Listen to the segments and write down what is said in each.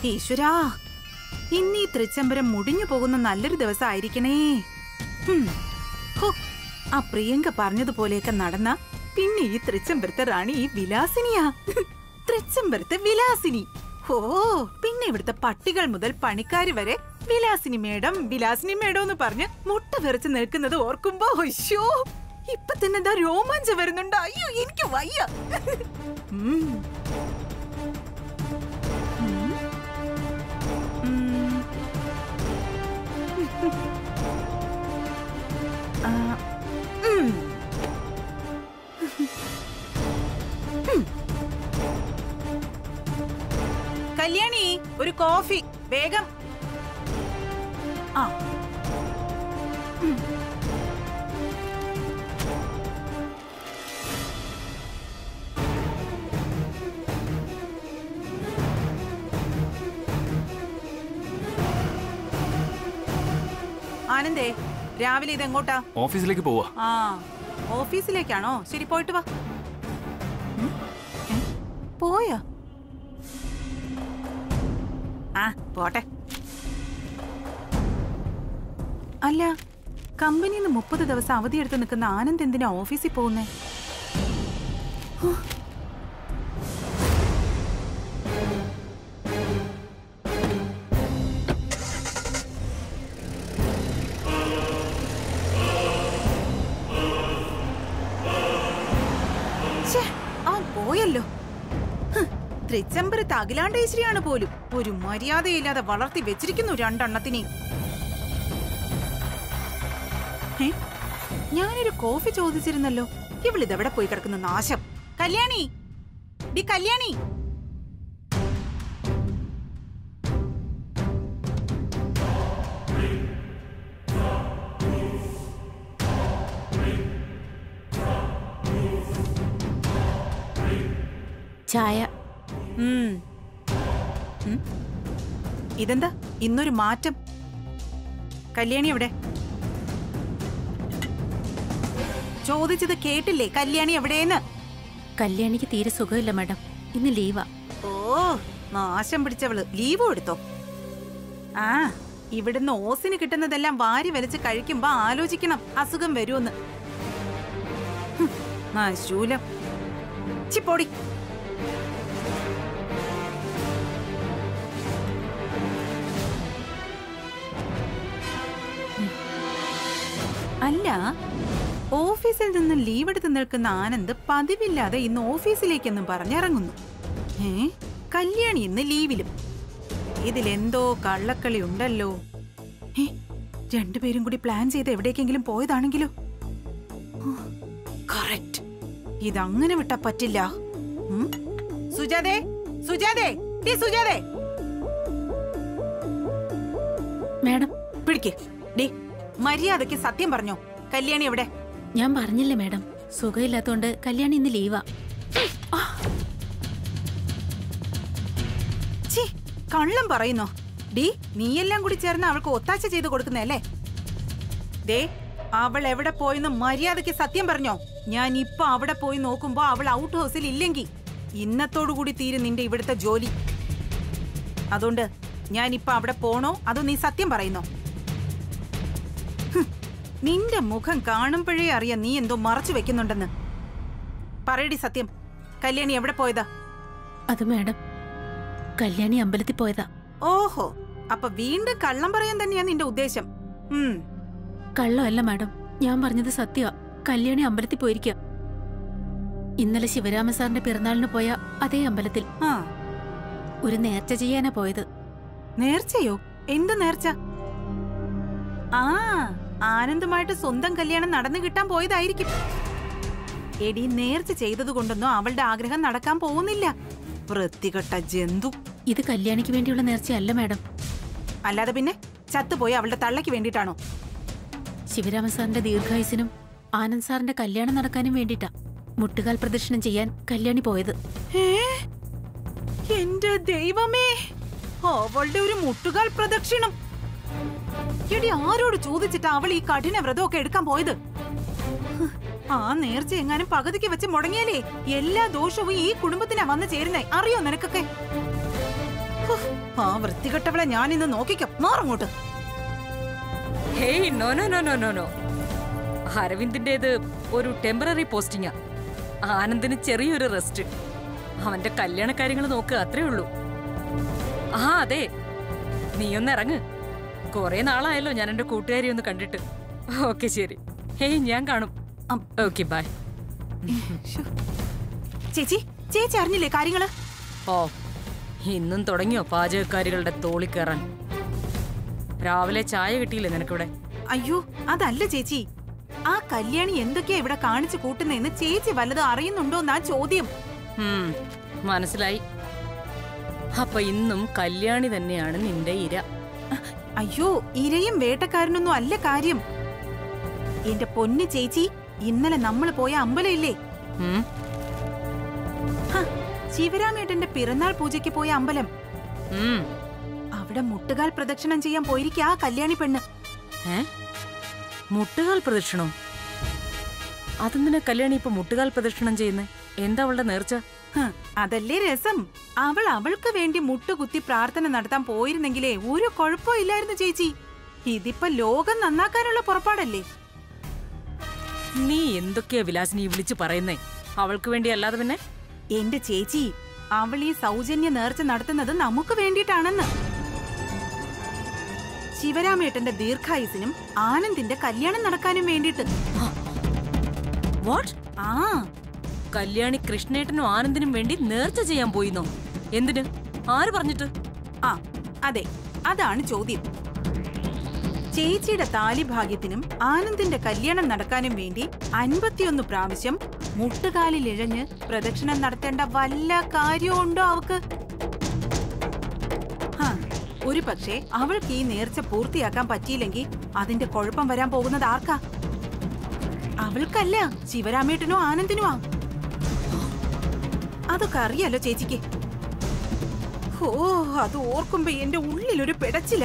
ഈശ്വരാ, ഇന്നീ തൃച്ചംബരം മുടിഞ്ഞു പോകുന്ന നല്ലൊരു ദിവസം ആയിരിക്കണേ. ആ പ്രിയങ്ക പറഞ്ഞതുപോലെയൊക്കെ നടന്ന പിന്നെ ഈ തൃച്ചംബരത്തെ റാണി ഈ വിലാസിനിയാ. തൃച്ചംബരത്തെ വിലാസിനി. ഓ, പിന്നെ ഇവിടുത്തെ പട്ടികൾ മുതൽ പണിക്കാര് വരെ വിലാസിനി മേഡം വിലാസിനി മേഡം എന്ന് പറഞ്ഞ് മുട്ട വിറച്ച് നിൽക്കുന്നത് ഓർക്കുമ്പോ അയ്യോ, ഇപ്പൊ തന്നെ എന്താ രോമാഞ്ചം വരുന്നുണ്ട്. അയ്യോ, എനിക്ക് വയ്യ. കല്യാണി, ഒരു കോഫി വേഗം. ആ, ആനന്ദേ, രാവിലെ ഇതെങ്ങോട്ടാ? ഓഫീസിലേക്ക് പോവാ. ആ, ഓഫീസിലേക്കാണോ? ശരി, പോയിട്ട് വാ. പോയാ? ആ, പോട്ടെ. അല്ല, കമ്പനിന്ന് 30 ദിവസം അവധിയെടുത്ത് നിൽക്കുന്ന ആനന്ദ് എന്തിനാ ഓഫീസിൽ പോകുന്നേ? പോയല്ലോ. തൃച്ചംബരത്ത് അഖിലാണ്ടേശ്വരിയാണ് പോലും. ഒരു മര്യാദയില്ലാതെ വളർത്തി വെച്ചിരിക്കുന്നു രണ്ടെണ്ണത്തിനെ. ഞാനൊരു കോഫി ചോദിച്ചിരുന്നല്ലോ. ഇവളിതെവിടെ പോയി കിടക്കുന്ന നാശം. കല്യാണി, ഡി കല്യാണി. ചായ. ഇതെന്താ ഇന്നൊരു മാറ്റം? കല്യാണി എവിടെ? ചോദിച്ചത് കേട്ടില്ലേ? കല്യാണി എവിടെയെന്ന്? കല്യാണിക്ക് തീരെ സുഖമില്ല മാഡം, ഇന്ന് ലീവാ. ഓ, നാശം പിടിച്ചവള്. ലീവ് എടുത്തോ? ആ, ഇവിടുന്ന് ഓസിന് കിട്ടുന്നതെല്ലാം വാരി വലിച്ച് കഴിക്കുമ്പോ ആലോചിക്കണം അസുഖം വരുമെന്ന്. ശൂലം. ചിപ്പോടി. അല്ല, ഓഫീസിൽ നിന്ന് ലീവ് എടുത്ത് നിൽക്കുന്ന ആനന്ദ് പതിവില്ലാതെ ഇന്ന് ഓഫീസിലേക്കെന്നും പറഞ്ഞിറങ്ങുന്നു. കല്യാണി ഇന്ന് ലീവിലും. ഇതിലെന്തോ കള്ളക്കളി ഉണ്ടല്ലോ. രണ്ടുപേരും കൂടി പ്ലാൻ ചെയ്ത് എവിടേക്കെങ്കിലും പോയതാണെങ്കിലോ? കറക്റ്റ്. ഇതങ്ങനെ വിട്ടാ പറ്റില്ല. സുജാതേ, സുജാതേ, സുജാതേ. മാഡം, പിടിക്ക്. ഡേ, മര്യാദയ്ക്ക് സത്യം പറഞ്ഞോ, കല്യാണി എവിടെ? ഞാൻ പറഞ്ഞില്ലേ മാഡം, സുഖമില്ലാത്തോണ്ട് കല്യാണി ഇന്ന് ലീവാ. കള്ളം പറയുന്നോ? ഡി, നീയെല്ലാം കൂടി ചേർന്ന് അവൾക്ക് ഒത്താശ ചെയ്ത് കൊടുക്കുന്നല്ലേ? ദേ, അവൾ എവിടെ പോയെന്ന് മര്യാദയ്ക്ക് സത്യം പറഞ്ഞോ. ഞാൻ ഇപ്പൊ അവിടെ പോയി നോക്കുമ്പോ അവൾ ഔട്ട് ഹൗസിൽ ഇല്ലെങ്കിൽ ഇന്നത്തോടുകൂടി തീരും നിന്റെ ഇവിടുത്തെ ജോലി. അതുകൊണ്ട് ഞാൻ ഇപ്പൊ അവിടെ പോണോ അതോ നീ സത്യം പറയുന്നോ? നിന്റെ മുഖം കാണുമ്പോഴേ അറിയാം നീ എന്തോ മറച്ചു വെക്കുന്നുണ്ടെന്ന്. പറയടി സത്യം. കല്യാണി എവിടെ പോയതാ? അത് മാഡം, കല്യാണി അമ്പലത്തിൽ പോയതാ. ഓഹോ, അപ്പൊ വീണ്ടും കള്ളം പറയാൻ തന്നെയാ നിന്റെ ഉദ്ദേശം? കള്ളമല്ല മാഡം, ഞാൻ പറഞ്ഞത് സത്യമാ. കല്യാണി അമ്പലത്തിൽ പോയിരിക്കുക. ഇന്നലെ ശിവരാമ സാറിന്റെ പിറന്നാളിന് പോയ അതേ അമ്പലത്തിൽ. ഒരു നേർച്ച ചെയ്യാനാ പോയത്. നേർച്ചയോ? എന്ത് നേർച്ച? ആ, ആനന്ദുമായിട്ട് സ്വന്തം കല്യാണം നടന്നു കിട്ടാൻ പോയതായിരിക്കും. എടി, നേർച്ച ചെയ്തത് കൊണ്ടൊന്നും അവളുടെ ആഗ്രഹം നടക്കാൻ പോകുന്നില്ല. വൃത്തികെട്ട ജന്തു. ഇത് കല്യാണിക്ക് വേണ്ടിയുള്ള നേർച്ചയല്ല മാഡം. അല്ലാതെ പിന്നെ ചത്തുപോയി അവളുടെ തള്ളയ്ക്ക് വേണ്ടിട്ടാണോ? ശിവരാമ സാറിന്റെ ദീർഘായുസിനും ആനന്ദ് സാറിന്റെ കല്യാണം നടക്കാനും വേണ്ടിട്ടാ മുട്ടുകാൽ പ്രദർശനം ചെയ്യാൻ കല്യാണി പോയത്. എന്റെ ദൈവമേ, അവളുടെ ഒരു മുട്ടുകാൽ പ്രദക്ഷിണം. എടി, ആരോട് ചോദിച്ചിട്ടാ അവൾ ഈ കഠിന വ്രതമൊക്കെ എടുക്കാൻ പോയത്? ആ നേർച്ച എങ്ങാനും പകുതിക്ക് വെച്ച് മുടങ്ങിയാലേ എല്ലാ ദോഷവും ഈ കുടുംബത്തിനാ വന്നു ചേരുന്നേ. അറിയോ നിനക്കൊക്കെ? ആ വൃത്തികെട്ടവളെ ഞാൻ ഇന്ന് നോക്കിക്കാം. മാറങ്ങോട്ട്. Hey, no no no no no no. അരവിന്ദിന്റേത് ഒരു ടെമ്പററി പോസ്റ്റിംഗാ. ആനന്ദിന് ചെറിയൊരു റെസ്റ്റ്. അവന്റെ കല്യാണ കാര്യങ്ങൾ നോക്കുക, അത്രേ ഉള്ളൂ. ആ അതെ, നീയൊന്ന് ഇറങ്ങ്. കൊറേ നാളായല്ലോ ഞാൻ എന്റെ കൂട്ടുകാരി ഒന്ന് കണ്ടിട്ട്. ഓക്കെ ശരി. ഹേയ്, ഞാൻ കാണും. Okay bye. ചേച്ചി ചേച്ചി അറിഞ്ഞില്ലേ കാര്യങ്ങള്? ഓ, ഇന്നും തുടങ്ങിയോ പാചകക്കാരികളുടെ തോളി കയറാൻ? രാവിലെ ചായ കിട്ടിയില്ലേ നിനക്കിവിടെ? അയ്യോ അതല്ല ചേച്ചി, ആ കല്യാണി എന്തൊക്കെയാ ഇവിടെ കാണിച്ചു കൂട്ടുന്നതെന്ന് ചേച്ചി വല്ലതും അറിയുന്നുണ്ടോന്നാ ചോദ്യം. മനസ്സിലായി. അപ്പൊ ഇന്നും കല്യാണി തന്നെയാണ് നിന്റെ ഇര. അയ്യോ, ഇരയും വേട്ടക്കാരനൊന്നും അല്ല കാര്യം. എന്റെ പൊന്നു ചേച്ചി, ഇന്നലെ നമ്മള് പോയ അമ്പലം ഇല്ലേ, ശിവരാമേട്ടന്റെ പിറന്നാൾ പൂജയ്ക്ക് പോയ അമ്പലം, അവിടെ മുട്ടുകാൽ പ്രദക്ഷിണം ചെയ്യാൻ പോയിരിക്കാ കല്യാണി പെണ്ണ്. മുട്ടുകാൽ പ്രദക്ഷിണോ? അതെന്തിനാ കല്യാണി ഇപ്പൊ മുട്ടുകാൽ പ്രദക്ഷിണം ചെയ്യുന്നേ? എന്താ അവളുടെ നേർച്ച? അതല്ലേ രസം. അവൾക്ക് വേണ്ടി മുട്ടുകുത്തി പ്രാർത്ഥന നടത്താൻ പോയിരുന്നെങ്കിലേ ഒരു കുഴപ്പവും ഇല്ലായിരുന്നു ചേച്ചി. ഇതിപ്പോ ലോകം നന്നാക്കാനുള്ള പുറപ്പാടല്ലേ. നീ എന്തൊക്കെയാ വിലാസിനി വിളിച്ചു പറയുന്നേ? അവൾക്ക് വേണ്ടി അല്ലാതെ പിന്നെ? എന്റെ ചേച്ചി, അവൾ ഈ സൗജന്യ നേർച്ച നടത്തുന്നത് നമുക്ക് വേണ്ടിയിട്ടാണെന്ന്. ശിവരാമേട്ടന്റെ ദീർഘായുസിനും ആനന്ദിന്റെ കല്യാണം നടക്കാനും വേണ്ടിട്ട്. ആ, കല്യാണി കൃഷ്ണേട്ടനും ആനന്ദിനും വേണ്ടി നേർച്ച ചെയ്യാൻ പോയിന്നോ? എന്തിന്? ആര് പറഞ്ഞിട്ട്? ആ അതെ, അതാണ് ചോദ്യം. ചേച്ചിയുടെ താലിഭാഗ്യത്തിനും ആനന്ദിന്റെ കല്യാണം നടക്കാനും വേണ്ടി 51 പ്രാവശ്യം മുട്ടുകാലിൽ ഇഴഞ്ഞ് പ്രദക്ഷിണം നടത്തേണ്ട വല്ല കാര്യമുണ്ടോ അവക്ക്? ഒരു പക്ഷേ അവൾക്ക് ഈ നേർച്ച പൂർത്തിയാക്കാൻ പറ്റിയില്ലെങ്കിൽ അതിന്റെ കുഴപ്പം വരാൻ പോകുന്നത് ആർക്കാ? അവൾക്കല്ല, ശിവരാമേട്ടനോ ആനന്ദിനുമാ. അതൊക്കെ അറിയാലോ ചേച്ചിക്ക്. ഓ, അത് ഓർക്കുമ്പോ എന്റെ ഉള്ളിലൊരു പിടച്ചില്ല.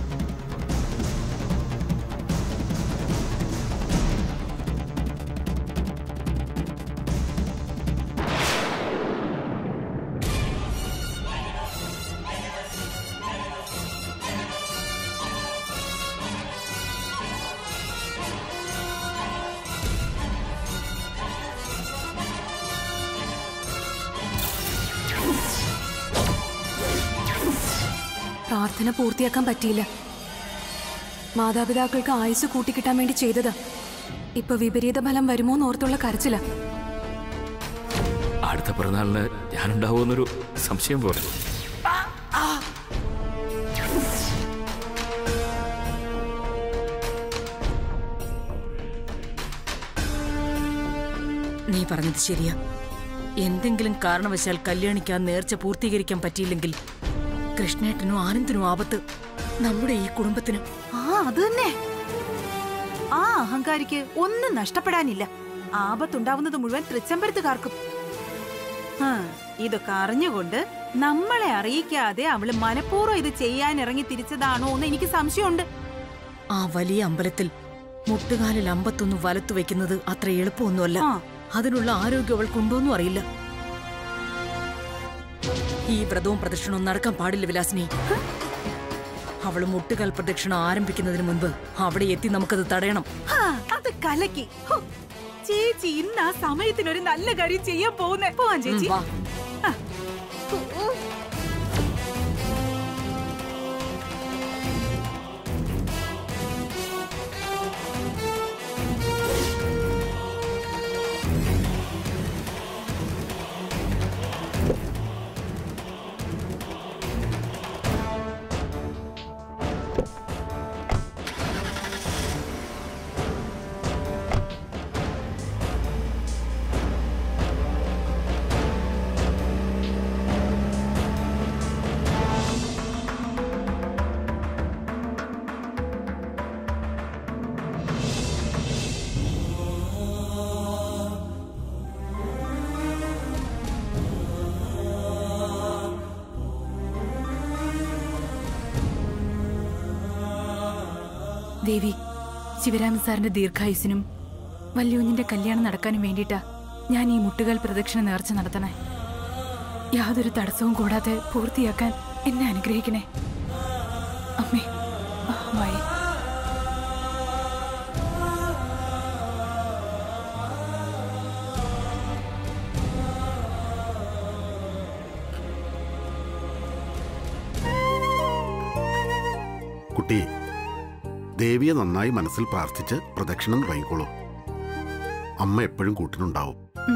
പ്രാർത്ഥന പൂർത്തിയാക്കാൻ പറ്റിയില്ല. മാതാപിതാക്കൾക്ക് ആയുസ് കൂട്ടിക്കിട്ടാൻ വേണ്ടി ചെയ്തതാ. ഇപ്പൊ വിപരീത ഫലം വരുമോന്ന് ഓർത്തുള്ള കരച്ചില. അടുത്ത പിറന്നാളിന് ഞാനുണ്ടാവുമെന്നൊരു സംശയം പോലെ. നീ പറഞ്ഞത് ശരിയാ. എന്തെങ്കിലും കാരണവശാൽ കല്യാണിക്ക് ആ നേർച്ച പൂർത്തീകരിക്കാൻ പറ്റിയില്ലെങ്കിൽ കൃഷ്ണേട്ടനും ആനന്ദിനും ആപത്ത്, നമ്മുടെ ഈ കുടുംബത്തിന്. അത് തന്നെ. ആ അഹങ്കാരിക്ക് ഒന്നും നഷ്ടപ്പെടാനില്ല. ആപത്തുണ്ടാവുന്നത് മുഴുവൻ തൃച്ചംബരത്തുകാർക്കും. ഇതൊക്കെ അറിഞ്ഞുകൊണ്ട് നമ്മളെ അറിയിക്കാതെ അവള് മനഃപൂർവ്വം ഇത് ചെയ്യാൻ ഇറങ്ങി തിരിച്ചതാണോ എന്ന് എനിക്ക് സംശയമുണ്ട്. ആ വലിയ അമ്പലത്തിൽ മുട്ടുകാലിൽ 51 വലത്തു വെക്കുന്നത് അത്ര എളുപ്പമൊന്നുമല്ല. അതിനുള്ള ആരോഗ്യം അവൾക്കുണ്ടോന്നും അറിയില്ല. ഈ വ്രതവും പ്രദക്ഷിണവും നടക്കാൻ പാടില്ല വിലാസിനി. അവള് മുട്ടുകാൽ പ്രദക്ഷിണം ആരംഭിക്കുന്നതിന് മുൻപ് അവിടെ എത്തി നമുക്കത് തടയണം. അത് കലക്കി. ചേച്ചി ഇന്ന് ആ സമയത്തിനൊരു നല്ല കാര്യം ചെയ്യാൻ പോകുന്നേ. പോവാൻ ചേച്ചി. ദേവി, ശിവരാമൻ സാറിന്റെ ദീർഘായുസിനും വല്യൂഞ്ഞിന്റെ കല്യാണം നടക്കാനും വേണ്ടിയിട്ടാ ഞാൻ ഈ മുട്ടുകാൽ പ്രദക്ഷിണ നേർച്ച നടത്തണേ. യാതൊരു തടസ്സവും കൂടാതെ പൂർത്തിയാക്കാൻ എന്നെ അനുഗ്രഹിക്കണേ അമ്മേ. വായേ. കുട്ടി, ദേവിയെ നന്നായി മനസ്സിൽ പ്രാർത്ഥിച്ച് പ്രദക്ഷിണം തുടങ്ങിക്കോളൂ. അമ്മ എപ്പോഴും കൂട്ടിനുണ്ടാവും.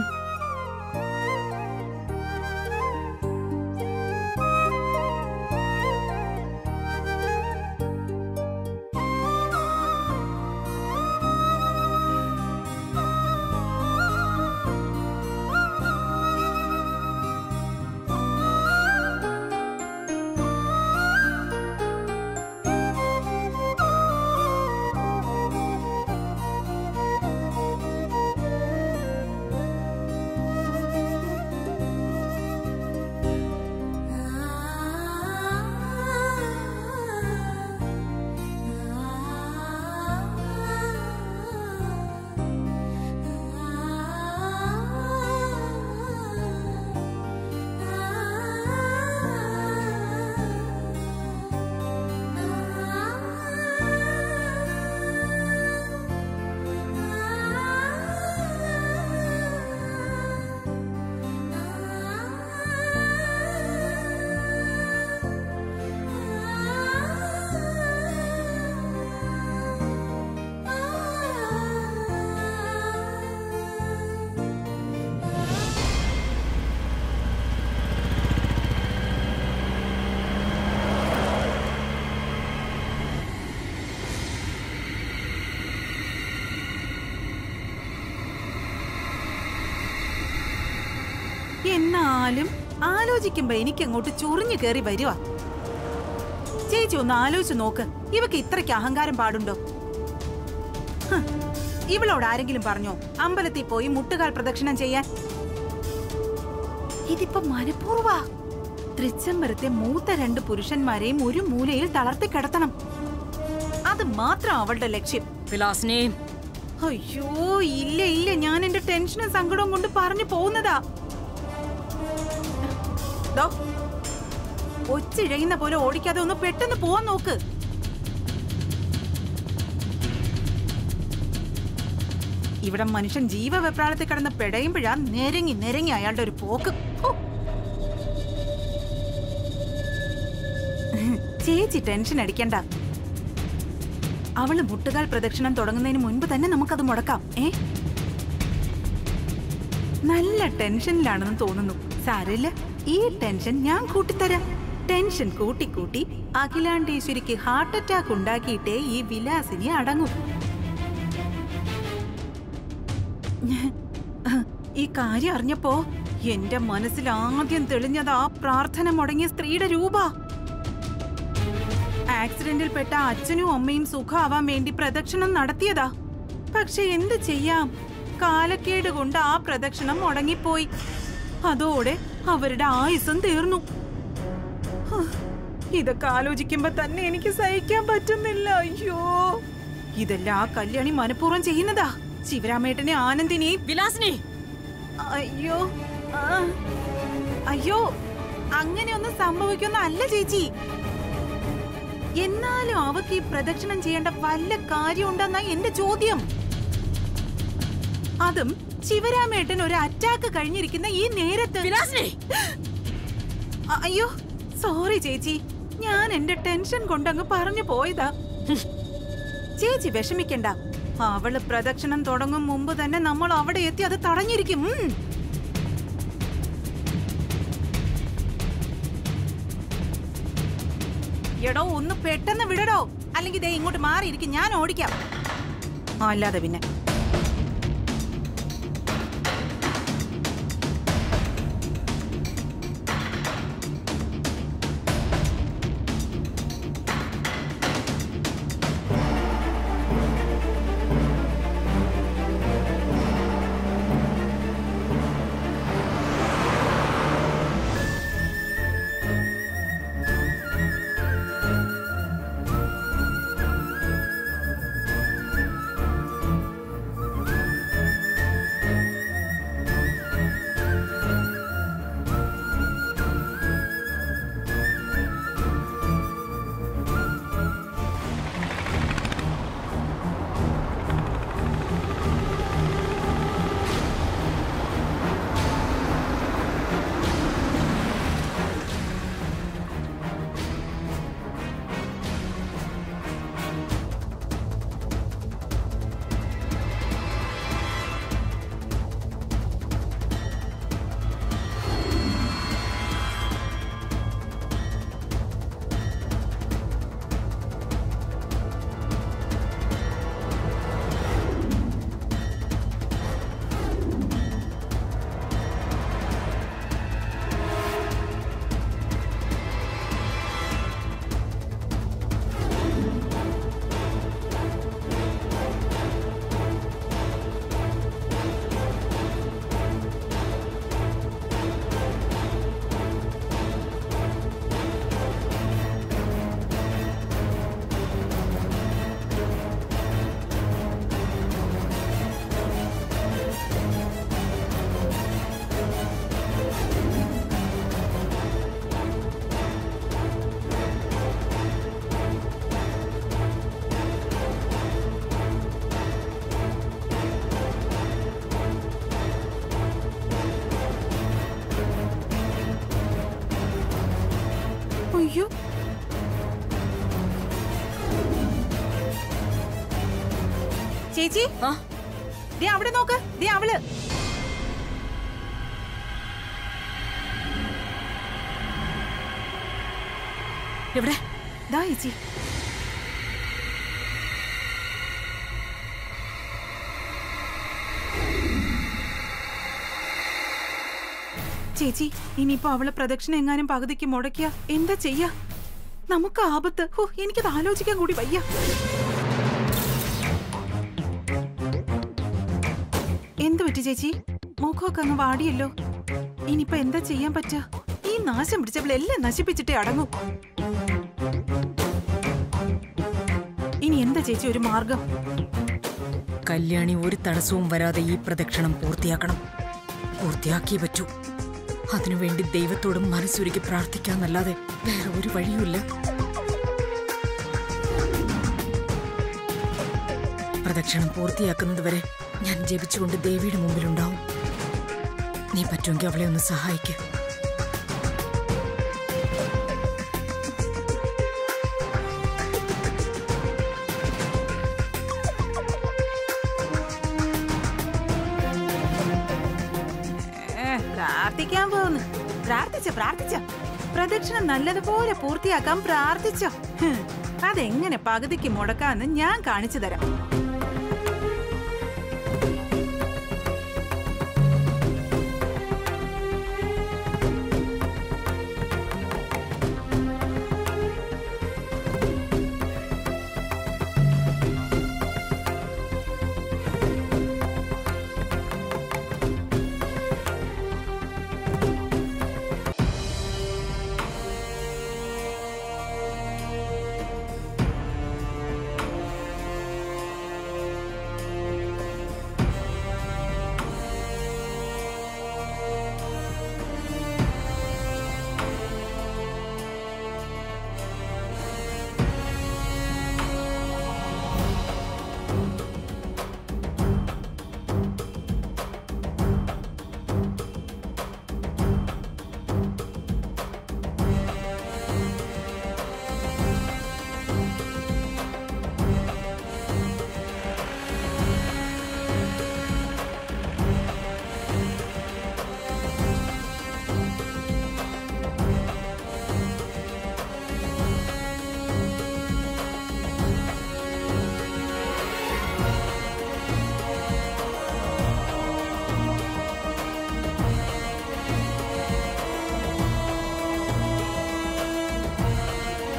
എന്നാലും ആലോചിക്കുമ്പോ എനിക്ക് അങ്ങോട്ട് ചൊറിഞ്ഞു കയറി വരുവാ. ചേച്ചി ഒന്ന് ആലോചിച്ചു നോക്ക്, ഇവക്ക് ഇത്രയ്ക്ക് അഹങ്കാരം പാടുണ്ടോ? ഇവളോട് ആരെങ്കിലും പറഞ്ഞോ അമ്പലത്തിൽ പോയി മുട്ടുകാൽ പ്രദക്ഷിണം ചെയ്യാൻ? ഇതിപ്പോ മനഃപൂർവ്വാ. തൃച്ചംബരത്തെ മൂത്ത 2 പുരുഷന്മാരെയും ഒരു മൂലയിൽ തളർത്തി കിടത്തണം. അത് മാത്രം അവളുടെ ലക്ഷ്യം. വിലാസിനി, അയ്യോ ഇല്ല ഇല്ല, ഞാൻ എന്റെ ടെൻഷനും സങ്കടവും കൊണ്ട് പറഞ്ഞു പോകുന്നതാ. ഒച്ചിഴയുന്ന പോലെ ഓടിക്കാതെ ഒന്ന് പെട്ടെന്ന് പോവാൻ നോക്ക്. ഇവിടെ മനുഷ്യൻ ജീവവെപ്രാളത്തിൽ കിടന്ന് പെടയുമ്പോഴാ നിരങ്ങി അയാളുടെ ഒരു പോക്ക്. ചേച്ചി ടെൻഷൻ അടിക്കണ്ട. അവള് മുട്ടുകാൽ പ്രദക്ഷിണം തുടങ്ങുന്നതിന് മുൻപ് തന്നെ നമുക്കത് മുടക്കാം. നല്ല ടെൻഷനിലാണെന്ന് തോന്നുന്നു. സാരമില്ല, ഈ ടെൻഷൻ ഞാൻ കൂട്ടിത്തരാം. ടെൻഷൻ കൂട്ടി കൂട്ടി അഖിലാണ്ടേശ്വരിക്ക് ഹാർട്ട് അറ്റാക്ക് ഉണ്ടാക്കിയിട്ടേ ഈ വിലാസിനി അടങ്ങും. ഈ കാര്യം അറിഞ്ഞപ്പോ എന്റെ മനസ്സിൽ ആദ്യം തെളിഞ്ഞത് ആ പ്രാർത്ഥന മുടങ്ങിയ സ്ത്രീയുടെ രൂപ. ആക്സിഡന്റിൽ പെട്ട അച്ഛനും അമ്മയും സുഖമാവാൻ വേണ്ടി പ്രദക്ഷിണം നടത്തിയതാ. പക്ഷെ എന്ത് ചെയ്യാം, കാലക്കേട് കൊണ്ട് ആ പ്രദക്ഷിണം മുടങ്ങിപ്പോയി. അതോടെ അവരുടെ ആയുസ്സും തീർന്നു. ഇതൊക്കെ ആലോചിക്കുമ്പോ തന്നെ എനിക്ക് സഹിക്കാൻ പറ്റുന്നില്ല. അയ്യോ, ഇതെല്ലാം ആ കല്യാണി മനഃപൂർവ്വം ചെയ്യുന്നതാ. ശിവരാമേട്ടനെ ആനന്ദിനെയും വിലാസിനി. അയ്യോ അയ്യോ, അങ്ങനെയൊന്നും സംഭവിക്കുന്ന അല്ല ചേച്ചി. എന്നാലും അവക്ക് ഈ പ്രദക്ഷിണം ചെയ്യേണ്ട വല്ല കാര്യമുണ്ടെന്നാ എന്റെ ചോദ്യം. അതും ശിവരാമേട്ടൻ ഒരു അറ്റാക്ക് കഴിഞ്ഞിരിക്കുന്ന ഈ നേരത്ത്. അയ്യോ സോറി ചേച്ചി, ഞാൻ എന്റെ ടെൻഷൻ കൊണ്ടങ്ങ് പറഞ്ഞു പോയതാ. ചേച്ചി വിഷമിക്കണ്ട, അവള് പ്രദക്ഷിണം തുടങ്ങും മുമ്പ് തന്നെ നമ്മൾ അവിടെ എത്തി അത് തടഞ്ഞിരിക്കും. എടോ ഒന്ന് പെട്ടെന്ന് വിടടോ, അല്ലെങ്കിൽ ദേ ഇങ്ങോട്ട് മാറിയിരിക്കും, ഞാൻ ഓടിക്കാം. അല്ലാതെ പിന്നെ അയ്യോ, ചേച്ചി ദേ അവിടെ നോക്ക്, ദേ അവള്. എവിടെ? ദാ ചേച്ചി. ചേച്ചി, ഇനിയിപ്പോ അവള് പ്രദക്ഷിണ എങ്ങാനും പകുതിക്ക് മുടക്കിയ എന്താ ചെയ്യാ? നമുക്ക് ആപത്ത്. ഹോ, എനിക്കത് ആലോചിക്കാൻ കൂടി വയ്യ. എന്ത് പറ്റി ചേച്ചി? മുഖമൊക്കെ അങ്ങ് വാടിയല്ലോ. ഇനിയിപ്പോ എന്താ ചെയ്യാൻ പറ്റാ? ഈ നാശം പിടിച്ചവളെല്ലാം നശിപ്പിച്ചിട്ടേ അടങ്ങൂ. ഇനി എന്താ ചേച്ചി ഒരു മാർഗം? കല്യാണി ഒരു തടസ്സവും വരാതെ ഈ പ്രദക്ഷിണം പൂർത്തിയാക്കണം. പൂർത്തിയാക്കിയേ പറ്റൂ. അതിനുവേണ്ടി ദൈവത്തോടും മനസ്സുരുക്കി പ്രാർത്ഥിക്കാന്നല്ലാതെ വേറെ ഒരു വഴിയുമില്ല. പ്രദക്ഷിണം പൂർത്തിയാക്കുന്നത് വരെ ഞാൻ ജപിച്ചുകൊണ്ട് ദേവിയുടെ മുമ്പിലുണ്ടാവും. നീ പറ്റുമെങ്കിൽ അവളെ ഒന്ന് സഹായിക്കുക. പ്രാർത്ഥിക്കാൻ പോകുന്നു. പ്രാർത്ഥിച്ച പ്രദക്ഷിണം നല്ലതുപോലെ പൂർത്തിയാക്കാൻ പ്രാർത്ഥിച്ചോ. അതെങ്ങനെ പകുതിക്ക് മുടക്കാന്ന് ഞാൻ കാണിച്ചു തരാം.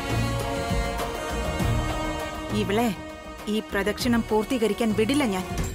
ഇവളെ ഈ പ്രദക്ഷിണം പൂർത്തീകരിക്കാൻ വിടില്ല ഞാൻ.